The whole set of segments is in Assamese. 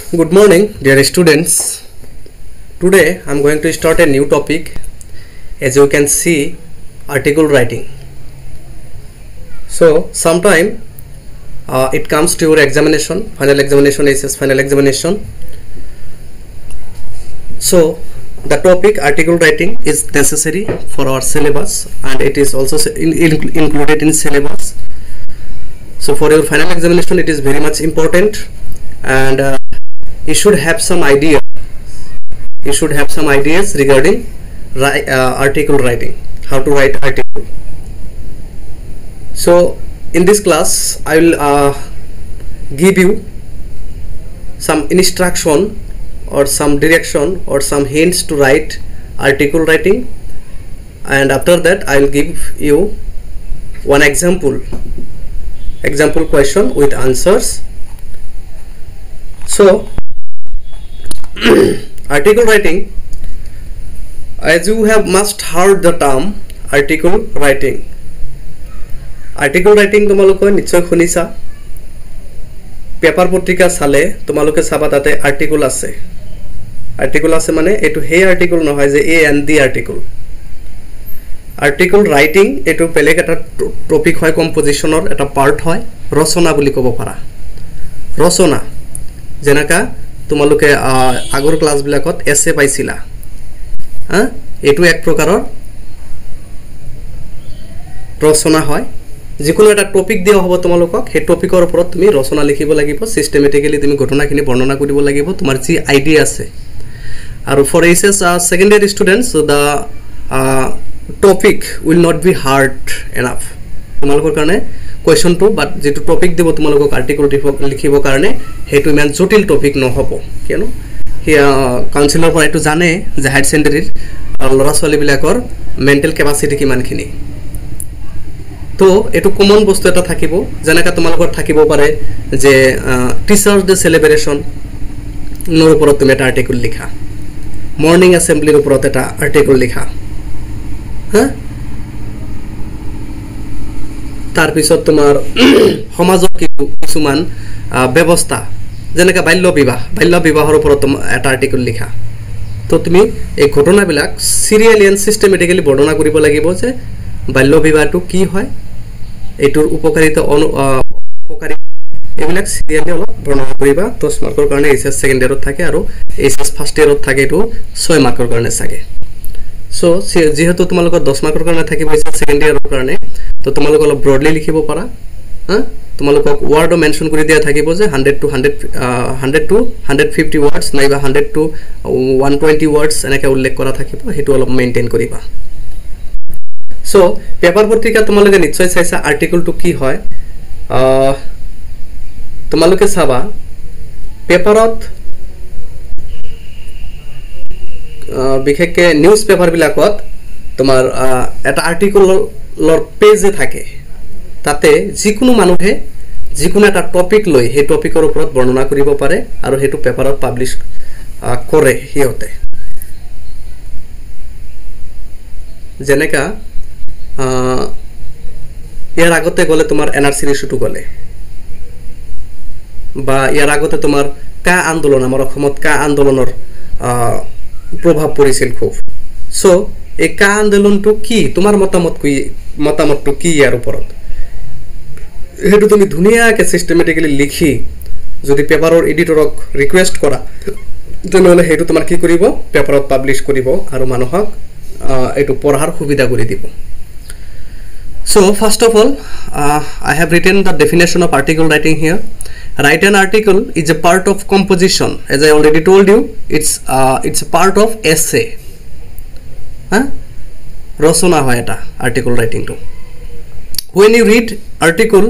Good morning, dear students. Today I am going to start a new topic. As you can see, article writing. So, sometime it comes to your examination, final examination, SS final examination. So, the topic article writing is necessary for our syllabus, and it is also included in syllabus. So, for your final examination, it is very much important, and you should have some idea. You should have some ideas regarding article writing, how to write article. So in this class I will give you some instruction or some direction or some hints to write article writing, and after that I will give you one example question with answers. So article writing, as you have must heard the term article writing. Article writing তোমালোকে নিশ্চয় শুনিছা, পেপার পত্রিকা চালে তোমালোকে চাবা তাতে আর্টিকল আছে। আর্টিকল আছে মানে এটো হে আর্টিকল নহয় যে a and the article. Article writing এটো বেলেগ এটা টপিক হয়, কম্পোজিশনৰ এটা পার্ট হয়, ৰচনা বুলি ক'ব পাৰা। ৰচনা যেনেকা তোমালোকে আগৰ ক্লাস বিলাকত এসে পাইছিলা, এটো এক প্ৰকাৰৰ ৰচনা হয়। যিকোনো এটা টপিক দিয়া হ'ব তোমালোকক, সেই টপিকৰ ওপৰত তুমি ৰচনা লিখিব লাগিব, সিস্টেমেটিক্যালি তুমি ঘটনাখিনি বৰ্ণনা কৰিব লাগিব তোমাৰ যি আইডিয়া আছে। আৰু for HS secondary students the topic will not be hard enough তোমালোকৰ কাৰণে কোৱেশ্চনটো, বাট যেটো টপিক দিব তোমালোকক আৰ্টিকল লিখিবৰ কাৰণে হেতু ইমান জটিল টপিক নহব, কিয়নো কাউন্সিলৰ পৰা এটো জানে যে হায়াৰ সেকেন্ডাৰীৰ ল'ৰা ছোৱালীবিলাকৰ মেন্টাল কেপাসিটি কিমানখিনি। তো এটো কমন বস্তু এটা থাকিব, যেনেকা তোমালোকৰ থাকিব পাৰে যে টিচাৰ্স ডে সেলিব্রেশন নৰ ওপৰত তুমি এটা আৰ্টিকল লিখা, মৰ্নিং এসেম্বলিৰ ওপৰত এটা আৰ্টিকল লিখা, তার পিছত তোমার সমাজৰ কিছুমান ব্যৱস্থা যেনেকা বাল্য বিবাহৰ ওপৰত এটা আৰ্টিকল লিখা। তো তুমি এই ঘটনাবিলাক সিরিয়ালি এন্ড সিস্টেমেটিক্যালি বৰ্ণনা কৰিব লাগিব যে বাল্য বিবাহটো কি হয়, এটোৰ উপকাৰিতা উপকাৰী এইবিলাক সিরিয়ালি অলপ বৰ্ণনা কৰিবা। 10 মাৰ্কৰ কাৰণে এইচএস সেকেন্ড ইয়াৰত থাকে আৰু এইচএস ফাৰ্স্ট ইয়াৰত থাকে এটো 6 মাৰ্কৰ কাৰণে থাকে। সো যেহেতু তোমালোকৰ 10 মাৰ্কৰ কাৰণে থাকিব এইচএস সেকেন্ড ইয়াৰৰ কাৰণে, তো তোমালোক অলপ ব্ৰডলি লিখিব পাৰা। তোমালোকক ওয়ার্ডও মেনশন কৰি দিয়া থাকিব যে 100 to 150 ওয়ার্ডস নাইবা 100 to 120 ওয়ার্ডস এনেকে উল্লেখ কৰা থাকিব, হেতু অলপ মেইনটেইন কৰিবা। সো পেপার পত্রিকা তোমালোকে নিশ্চয় চাইছা আর্টিকলটো কি হয়। তোমালোকে চাবা পেপাৰত বিশেষকে নিউজ পেপার বিলাকত তোমার এটা আর্টিকলৰ পেজে থাকে, তাতে যিকোনো মানুহে যিকোনো এটা টপিক লৈ সেই টপিকৰ ওপৰত বৰ্ণনা কৰিব পাৰে আৰু হেতু পেপাৰত পাবলিশ কৰে হিয়তে। যেনেকা ইয়াৰ আগতে গলে তোমাৰ এনআরসি ইস্যুটো গলে, বা ইয়াৰ আগতে তোমাৰ কা আন্দোলন, আমাৰ অসমত কা আন্দোলনৰ প্রভাব পড়েছিল খুব। সো এই কা আন্দোলনটো কি, তোমার মতামতটো কি ইয়াৰ ওপৰত, হেতু তুমি ধুনিয়াকে সিস্টেমেটিক্যালি লিখি যদি পেপাৰৰ এডিটৰক ৰিকুৱেষ্ট কৰা, তেনেহলে হেতু তোমাৰ কি কৰিব, পেপাৰত পাবলিশ কৰিব আৰু মানুহক এটো পঢ়াৰ সুবিধা কৰি দিব। So first of all, I have written the definition of article writing here. Write an article is a part of composition. As I already told you, it's a part of essay. Rosona hoy eta article writing to. When we read article,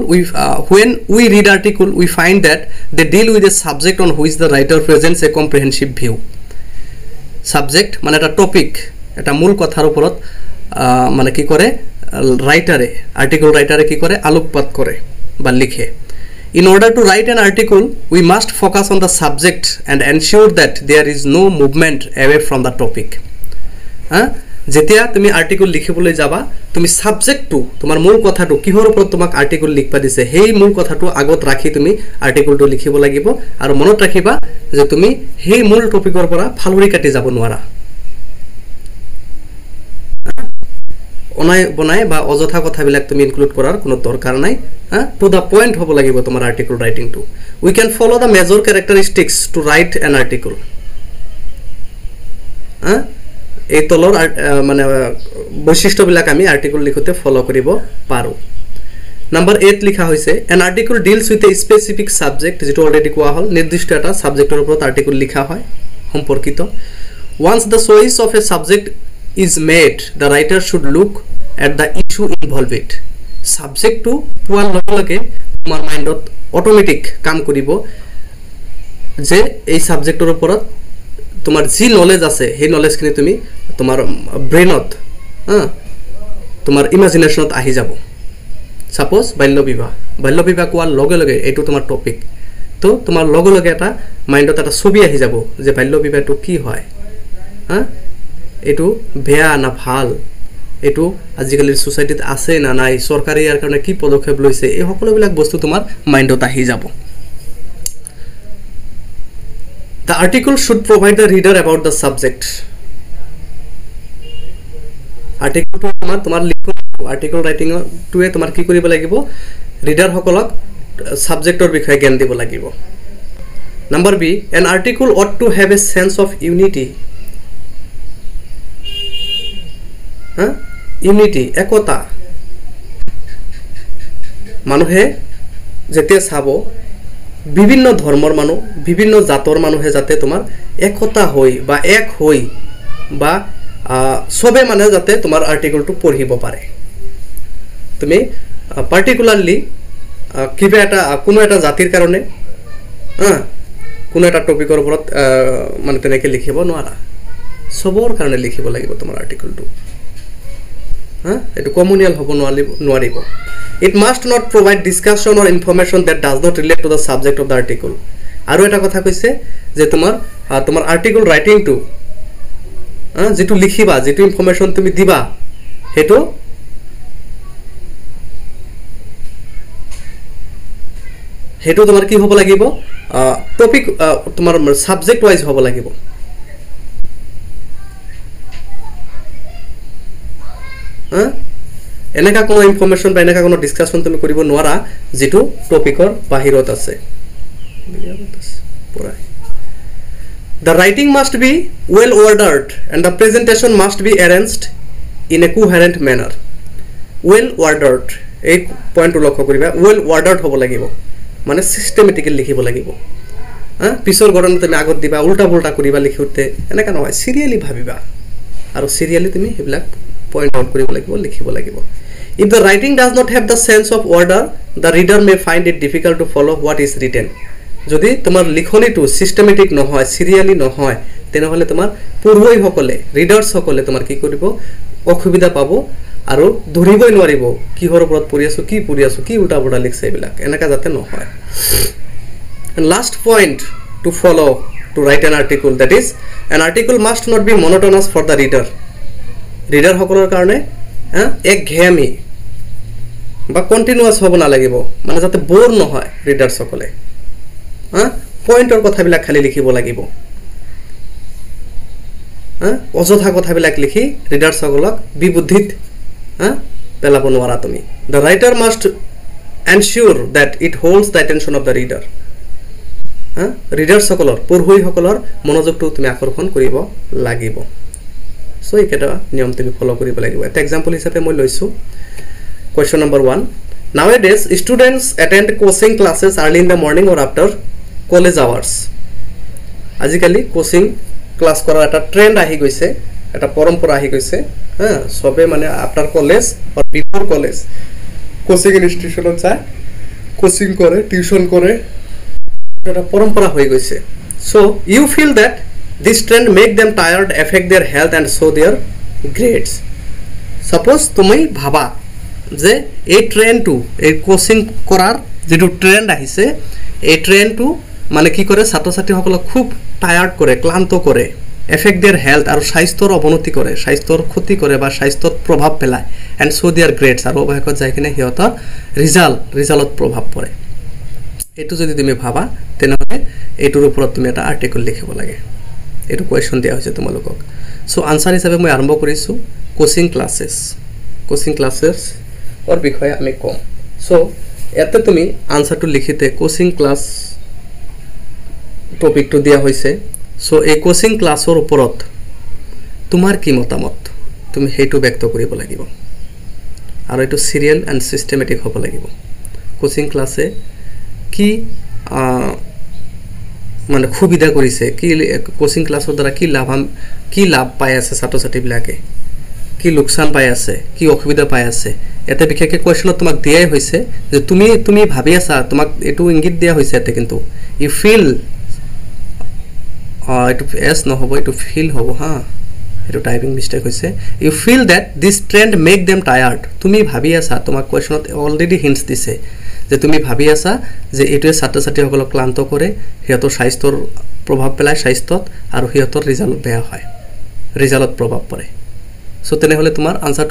we find that they deal with a subject on which the writer presents a comprehensive view. Subject মানে এটা টপিক, এটা মূল কথাৰ ওপৰত মানে কি কৰে রাইটারে, আর্টিকল রাইটারে কি করে আলোকপাত করে বা লিখে। In order to write an article, we must focus on the subject and ensure that there is no movement away from the topic. যেতিয়া তুমি আৰ্টিকল লিখিবলৈ যাবা তুমি সাবজেক্টটো তোমাৰ মূল কথাটো কিহৰ ওপৰত তোমাক আৰ্টিকল লিখবা দিছে সেই মূল কথাটো আগত ৰাখি তুমি আৰ্টিকলটো লিখিব লাগিব আৰু মনত ৰাখিবা যে তুমি সেই মূল টপিকৰ পৰা ফালৰি কাটি যাব নোৱাৰা অনাই বনাই বা অযথা কথাবিলাক তুমি ইনক্লুড কৰাৰ কোনো দৰকাৰ নাই টু দা পইণ্ট হ'ব লাগিব তোমাৰ আৰ্টিকল ৰাইটিংটো we can follow the major characteristics to write an article এই তলৰ মানে বৈশিষ্ট্যবিলাক আমি আৰ্টিকল লিখোতে ফলো কৰিব পাৰো নাম্বাৰ 8 লিখা হৈছে an article deals with a specific subject যেটো অলৰেডি কোৱা হল নিৰ্দিষ্ট এটা সাবজেক্টৰ ওপৰত আৰ্টিকল লিখা হয় সম্পৰ্কিত once the choice of a subject is made the writer should look at the issue involved subject to পোৱাৰ লগে তোমাৰ মাইন্ডত অটোমেটিক কাম কৰিব যে এই সাবজেক্টৰ ওপৰত তোমার যি নলেজ আছে সেই নলেজখিনি তুমি তোমার ব্রেনত তোমার ইমাজিনেশনত আহি যাব সাপোজ বাল্য বিবাহ কোৱাৰ লগে লগে এটো তোমাৰ টপিক তো তোমাৰ লগে লগে এটা মাইন্ডত এটা ছবি আহি যাব যে বাল্য বিবাহটো কি হয় এটো বেয়া না ভাল এটো আজিকালিৰ সোসাইটিত আছে না নাই সৰকাৰে ইয়াৰ কাৰণে কি পদক্ষেপ লৈছে এই সকলোবিলাক বস্তু তোমাৰ মাইন্ডত আহি যাব The article should provide the reader about the subject. Article to tomar likhon article writing to e tomar ki koribo lagibo reader hokolok subject or bikhoye gyan dibo lagibo. Number B, an article ought to have a sense of unity. Unity ekota manuhe jetia sabo বিভিন্ন ধর্মৰ মানুহ বিভিন্ন জাতৰ মানুহে যাতে তোমাৰ একতা হৈ বা এক হৈ বা সবে মানে যাতে তোমাৰ আৰ্টিকলটো পঢ়িব পাৰে তুমি পাৰ্টিকুলাৰলি কিবা এটা কোনো এটা জাতিৰ কাৰণে কোনো এটা টপিকৰ ওপৰত মানে তেনেকৈ লিখিব নোৱাৰা সবৰ কাৰণে লিখিব লাগিব তোমাৰ আৰ্টিকলটো এটো কমুনিয়াল হ'ব নোৱাৰিব It must not provide discussion or information that does not relate to the subject of the article. আৰু এটা কথা কৈছে যে তোমাৰ আৰ্টিকল ৰাইটিং টু যেটো লিখিবা যেটো ইনফৰমেশন তুমি দিবা হেটো তোমাৰ কি হ'ব লাগিব টপিক তোমাৰ সাবজেক্ট ওয়াইজ হ'ব লাগিব এনেকা কোনো ইনফৰমেশন বা এনেকা কোনো ডিসকাশন তুমি কৰিব নোৱাৰা যেটো টপিকৰ বাহিৰত আছে The writing must be well ordered and the presentation must be arranged in a coherent manner. Well ordered এই পয়েন্টটো লক্ষ্য কৰিবা well ordered হ'ব লাগিব মানে সিস্টেমেটিক্যালি লিখিব লাগিব পিছৰ গণনা তুমি আগত দিবা উল্টা পুল্টা কৰিবা লিখোতে এনেকা নহয় সিৰিয়ালি ভাবিবা আৰু সিৰিয়ালি তুমি হেবিলাক পয়েন্ট আউট কৰিব লাগিব লিখিব লাগিব If the writing does not have the sense of order, the reader may find it difficult to follow what is written. যদি তোমার লিখনিটো সিস্টেমেটিক নহয় সিরিয়ালি নহয় তেনেহলে তোমার পঢ়ুৱৈ সকলে ৰিডাৰ্ছ সকলে তোমাৰ কি কৰিব অসুবিধা পাব আৰু ধৰিবই নোৱাৰিব কিহৰ ওপৰত পঢ়ি আছো কি উল্টা পুল্টা লিখছে এইবিলাক এনেকা যাতে নহয় And last point to follow to write an article, that is an article must not be monotonous for the reader. Reader সকলৰ কাৰণে এক ঘেয়ামি বা কন্টিনিউয়াস হ'ব না লাগিব মানে যাতে বোর নহয় রিডার সকলে পয়েন্টৰ কথাবিলাক খালি লিখিব লাগিব অযথা কথাবিলাক লিখি রিডার সকলক বিবুদ্ধিত পেলাব নোৱাৰা তুমি the writer must ensure that it holds the attention of the reader reader সকলৰ পঢ়ুৱৈ সকলৰ মনোযোগটো তুমি আকৰ্ষণ কৰিব লাগিব সো এইকেটা নিয়ম তুমি ফলো কৰিব লাগিব এটা एग्जांपल হিচাপে মই লৈছো Question number 1. Nowadays, students attend coaching classes early in the morning or after college hours. আজিকালি কোচিং ক্লাস করার একটা ট্রেন্ড আহি গৈছে এটা পৰম্পৰা আহি গৈছে সবে মানে after college or before college coaching ইনস্টিটিউশনত যায় কোচিং করে টিউশন করে এটা পৰম্পৰা হৈ গৈছে so you feel that this trend make them tired affect their health and so their grades suppose তুমি ভাবা যে এই ট্রেন্ডটো এই কোচিং কৰাৰ যেটো ট্রেন্ড আহিছে এই ট্রেন্ডটো মানে কি কৰে ছাত্ৰ ছাত্ৰী সকলক খুব টায়ার্ড কৰে ক্লান্ত কৰে এফেক্ট দেয়াৰ হেল্থ আৰু স্বাস্থ্যৰ অৱনতি কৰে স্বাস্থ্যৰ ক্ষতি কৰে বা স্বাস্থ্যত প্ৰভাৱ পেলায় এণ্ড চ' দেয়াৰ গ্ৰেডছ আৰু অৱশেষত যাই কিনে সিহঁতৰ ৰিজাল্টত প্ৰভাৱ পৰে এইটো যদি তুমি ভাবা তেনেহ'লে এইটোৰ ওপৰত তুমি এটা আৰ্টিকল লিখিব লাগে এইটো কুৱেশ্যন দিয়া হৈছে তোমালোকক চ' আনচাৰ হিচাপে মই আৰম্ভ কৰিছোঁ কোচিং ক্লাছেছৰ বিষয়ে আমি কম চ' ইয়াতে তুমি আনচাৰটো লিখিতে কোচিং ক্লাছ টপিকটো দিয়া হৈছে চ' এই কোচিং ক্লাছৰ ওপৰত তোমাৰ কি মতামত তুমি সেইটো ব্যক্ত কৰিব লাগিব আৰু এইটো সিৰিয়েল এণ্ড সিস্টেমেটিক হ'ব লাগিব কোচিং ক্লাছে কি মানে সুবিধা কৰিছে কি কোচিং ক্লাছৰ দ্বাৰা কি লাভ পাই আছে ছাত্ৰ ছাত্ৰীবিলাকে কি লোকসান পাই আছে কি অসুবিধা পাই আছে এতে বিশেষকৈ কুৱেশ্যনত তোমাক দিয়াই হৈছে যে তুমি ভাবি আছা তোমাক এইটো ইংগিত দিয়া হৈছে এতে কিন্তু ইউ ফিল এইটো এছ নহ'ব এইটো ফিল হ'ব হা এইটো টাইপিং মিষ্টেক হৈছে you feel that this trend make them tired তুমি ভাবি আছা তোমাক কুৱেশ্যনত অলৰেডি হিণ্টছ দিছে যে তুমি ভাবি আছা যে এইটোৱে ছাত্ৰ ছাত্ৰীসকলক ক্লান্ত কৰে সিহঁতৰ স্বাস্থ্যৰ প্ৰভাৱ পেলায় স্বাস্থ্যত আৰু সিহঁতৰ ৰিজাল্ট বেয়া হয় ৰিজাল্টত প্ৰভাৱ পৰে চ' তেনেহ'লে তোমাৰ আনচাৰটো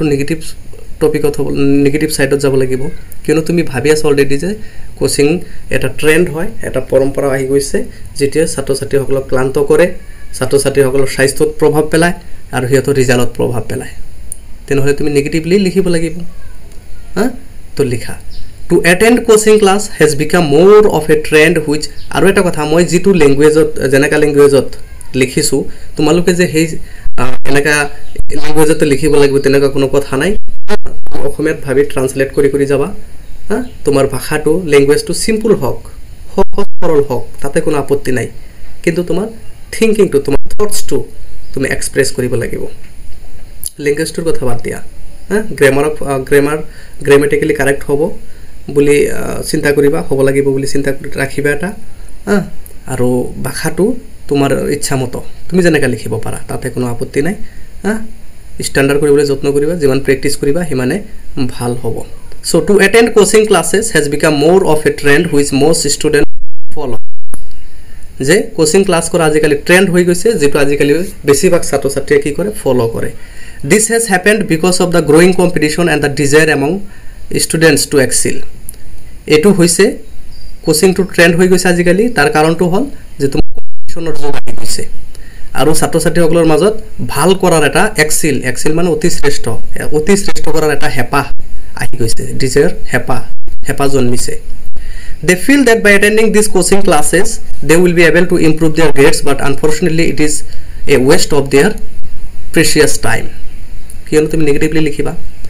নিগেটিভ ছাইডত যাব লাগিব কিয়নো তুমি ভাবি আছা অলৰেডি যে কোচিং এটা ট্ৰেণ্ড হয় এটা পৰম্পৰা আহি গৈছে যেতিয়া ছাত্ৰ ছাত্ৰীসকলক ক্লান্ত কৰে ছাত্ৰ ছাত্ৰীসকলৰ স্বাস্থ্যত প্ৰভাৱ পেলায় আৰু সিহঁতৰ ৰিজাল্টত প্ৰভাৱ পেলায় তেনেহ'লে তুমি নিগেটিভলি লিখিব লাগিব হা তো লিখা To attend coaching class has become more of a trend which আৰু এটা কথা মই যেটো ল্যাঙ্গুৱেজত জেনেকা ল্যাঙ্গুৱেজত লিখিছো তোমালোকে যে হেই এনেকা ল্যাঙ্গুৱেজত লিখিব লাগিব তেনেকা কোনো কথা নাই অসমীয়াত ভাবি ট্ৰান্সলেট কৰি যাবা হা তোমাৰ ভাষাটো ল্যাঙ্গুৱেজটো সিম্পল হওক সৰল হওক তাতে কোনো আপত্তি নাই কিন্তু তোমাৰ থিংকিংটো তোমাৰ থটসটো তুমি এক্সপ্ৰেছ কৰিব লাগিব ল্যাঙ্গুৱেজটোৰ কথা বাদ দিয়া হা গ্ৰামাটিক্যালি কাৰেক্ট হ'ব বুলি চিন্তা কৰিবা হ'ব লাগিব বুলি চিন্তা কৰি ৰাখিবা এটা আৰু ভাষাটো তোমাৰ ইচ্ছামতো তুমি যেনেকা লিখিব পাৰা তাতে কোনো আপত্তি নাই ষ্টেণ্ডাৰ্ড কৰিবলৈ যত্ন কৰিবা যিমান প্ৰেক্টিছ কৰিবা হিমানে ভাল হ'ব so to attend coaching classes has become more of a trend which most students follow যে কোচিং ক্লাছ কৰা আজিকালি ট্ৰেন্ড হৈ গৈছে যেটো আজিকালি বেছিভাগ ছাত্ৰ ছাত্ৰীয়ে কি কৰে ফলো কৰে this has happened because of the growing competition and the desire among students to excel এটো হৈছে কোচিং টু ট্ৰেন্ড হৈ গৈছে আজিকালি তাৰ কাৰণটো হ'ল যে তোমাৰ কম্পিটিশনৰ যুগ আহি গৈছে আৰু ছাত্ৰ ছাত্ৰীসকলৰ মাজত ভাল কৰাৰ এটা এক্সেল মানে অতি শ্ৰেষ্ঠ কৰাৰ এটা হেপা আহি গৈছে ডিজায়াৰ হেপা জন্মিছে they feel that by attending these coaching classes they will be able to improve their grades but unfortunately it is a waste of their precious time কিয়নো তুমি নেগেটিভলি লিখিবা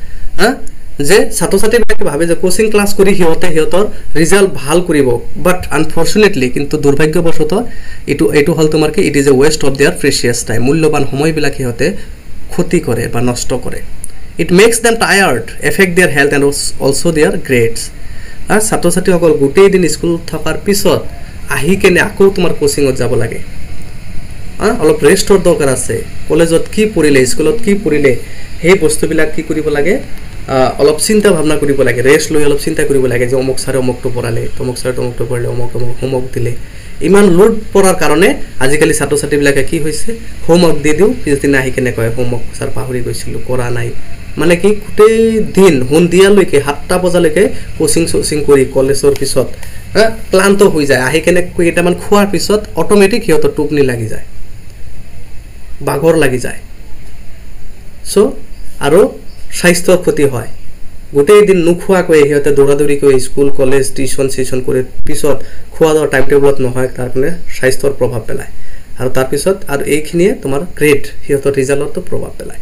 যে ছাত্ৰ ছাত্ৰীবিলাকে ভাবে যে কোচিং ক্লাছ কৰি সিহঁতৰ ৰিজাল্ট ভাল কৰিব বাট আনফৰচুনেটলি কিন্তু দুৰ্ভাগ্যবশত এইটো হল তোমাৰ কি it is a waste of their precious time মূল্যবান সময়বিলাক সিহঁতে ক্ষতি কৰে বা নষ্ট কৰে it makes them tired effect their health and also their grades ছাত্ৰ ছাত্ৰীসকল গোটেই দিন স্কুল থকাৰ পিছত আহি কেনে আকৌ তোমাৰ কোচিংত যাব লাগে অলপ ৰেষ্টৰ দৰকাৰ আছে কলেজত কি পঢ়িলে স্কুলত কি পঢ়িলে সেই বস্তুবিলাক কি কৰিব লাগে অলপ চিন্তা ভাবনা কৰিব লাগে ৰেষ্ট লৈ অলপ চিন্তা কৰিব লাগে যে অমুক ছাৰে অমুকটো পঢ়ালে তমুক ছাৰে তমুকটো পঢ়ালে অমুক হোমৱৰ্ক দিলে ইমান লোড পঢ়াৰ কাৰণে আজিকালি ছাত্ৰ ছাত্ৰীবিলাকে কি হৈছে হোমৱৰ্ক দি দিও পিছদিনা আহি কেনে কয় হোমৱৰ্ক ছাৰ পাহৰি গৈছিলো কৰা নাই মানে কি গোটেই দিন সন্ধিয়ালৈকে 7টা বজালৈকে কোচিং কৰি কলেজৰ পিছত ক্লান্ত হৈ যায় আহি কেনে কেইটামান খোৱাৰ পিছত অটোমেটিক সিহঁতৰ টোপনি লাগি যায় বাগৰ লাগি যায় সো আৰু স্বাস্থ্যৰ ক্ষতি হয় গোটেই দিন নুখোৱাকৈ সিহঁতে দৌৰাদৌৰি কৰি স্কুল কলেজ টিউশন সেশন কৰি পিছত খোৱাৰ টাইম টেবলত নহয় তাৰ কাৰণে স্বাস্থ্যৰ প্ৰভাৱ পেলায় আৰু তাৰ পিছত আৰু এইখিনিয়ে তোমাৰ গ্ৰেড সিহঁতৰ ৰিজাল্টতো প্ৰভাৱ পেলায়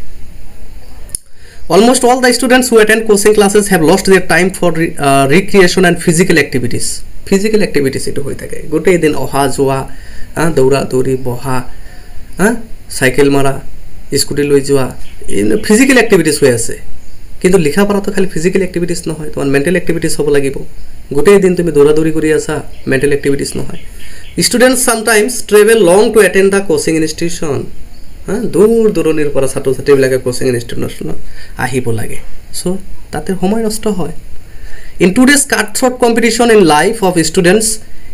Almost all the students who attend coaching classes have lost their time for recreation and physical activities. Physical activities ito hoy thake. Gotei din oha joa, daura dauri boha, cycle mara, scooty loi joa. In physical activities hoy ase. Kintu likha para to khali physical activities no hoy. Tomar mental activities hobo lagibo. Gotei din tumi daura dauri kori asa, mental activities no hoy. Students sometimes travel long to attend the coaching institution. দূৰ দূৰণিৰ পৰা ছাত্ৰ ছাত্ৰীবিলাকে কোচিং ইনষ্টিটিউচনত আহিব লাগে সো তাতে সময় নষ্ট হয় in today's cutthroat competition in life of students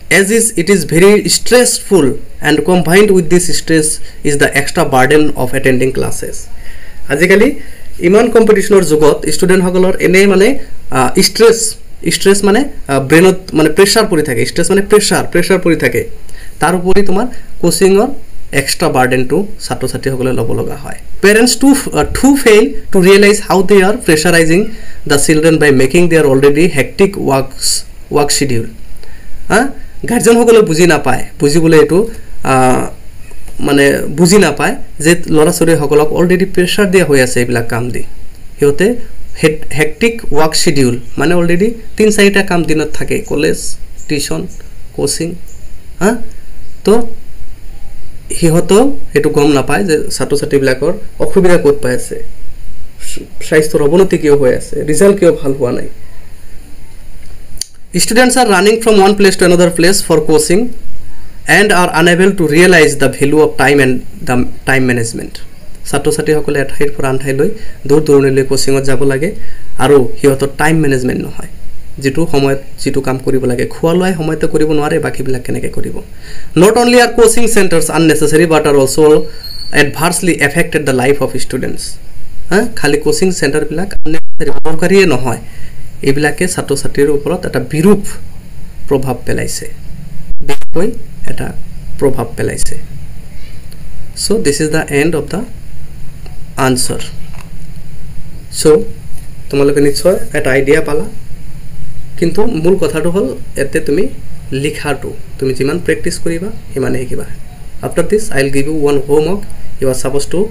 as is it is very stressful, and combined with this stress is the extra burden of attending classes. আজিকালি ইমান কম্পিটিশনৰ যুগত ষ্টুডেন্ট সকলৰ এনে মানে স্ট্ৰেছ মানে ব্ৰেইনত মানে প্ৰেছাৰ পৰি থাকে, স্ট্ৰেছ মানে প্ৰেছাৰ পৰি থাকে, তাৰ উপৰি তোমাৰ কোচিঙৰ extra burden to ছাত্ৰ ছাত্ৰীসকলে ল'ব লগা হয়. Parents too fail to realize how they are pressurizing the children by making their already hectic work schedule. Guardian সকলে বুজি নাপায়, বুজিবলৈ এইটো মানে বুজি নাপায় যে ল'ৰা ছোৱালী সকলক অলৰেডি প্ৰেছাৰ দিয়া হৈ আছে এইবিলাক কাম দি, সিহঁতে হেক্টিক ৱৰ্ক শিডিউল মানে অলৰেডি 3-4টা কাম দিনত থাকে, কলেজ, টিউশ্যন, কোচিং, তো সিহঁতেও সেইটো গম নাপায় যে ছাত্ৰ ছাত্ৰীবিলাকৰ অসুবিধা ক'ত পাই আছে, স্বাস্থ্যৰ অৱনতি কিয় হৈ আছে, ৰিজাল্ট কিয় ভাল হোৱা নাই. Students are running from one place to another place for coaching and are unable to realize the value of time and the time management. ছাত্ৰ ছাত্ৰীসকলে এঠাইৰ পৰা আন ঠাইলৈ দূৰ দূৰণিলৈ কোচিঙত যাব লাগে আৰু সিহঁতৰ টাইম মেনেজমেণ্ট নহয়, যিটো সময়ত যিটো কাম কৰিব লাগে খোৱা লোৱাই সময়তে কৰিব নোৱাৰে, বাকীবিলাক কেনেকৈ কৰিব. Not only are coaching centers unnecessary but are also adversely affected the life of students. খালি কোচিং চেণ্টাৰবিলাক দৰকাৰীয়ে নহয়, এইবিলাকে ছাত্ৰ ছাত্ৰীৰ ওপৰত এটা বিৰূপ প্ৰভাৱ পেলাইছে, বেয়াকৈ এটা প্ৰভাৱ পেলাইছে. So this is the end of the answer. So তোমালোকে নিশ্চয় এটা আইডিয়া পালা, কিন্তু মূল কথাটো হ'ল এতে তুমি লিখাটো তুমি যিমান প্ৰেক্টিছ কৰিবা সিমানে শিকিবা. After this I will give you one homework. You are supposed to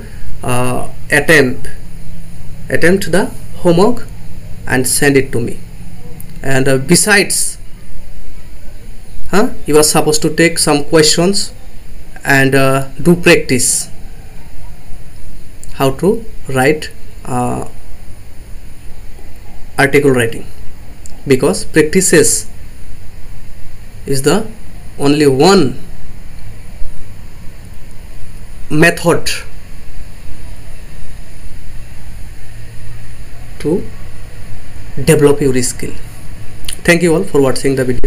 attempt the homework and send it to me. And besides, you are supposed to take some questions and do practice how to write article writing, because practices is the only one method to develop your skill. Thank you all for watching the video.